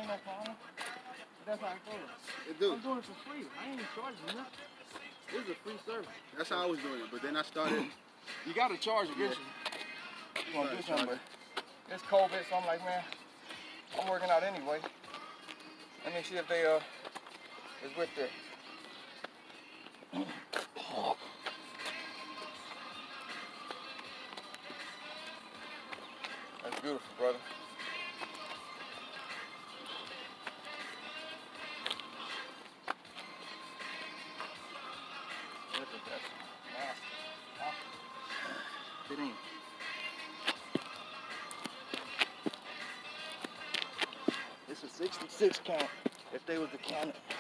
no problem. That's how it goes. It do. I'm doing it for free. I ain't even charging you nothing. This is a free service. That's how I was doing it, but then I started. You gotta charge eventually. You gonna do something, but it's COVID, so I'm like, man, I'm working out anyway. Let me see if they is with there. That's beautiful, brother. Look at that. Nasty. Huh? It ain't. It's a 66 count if they was to count it.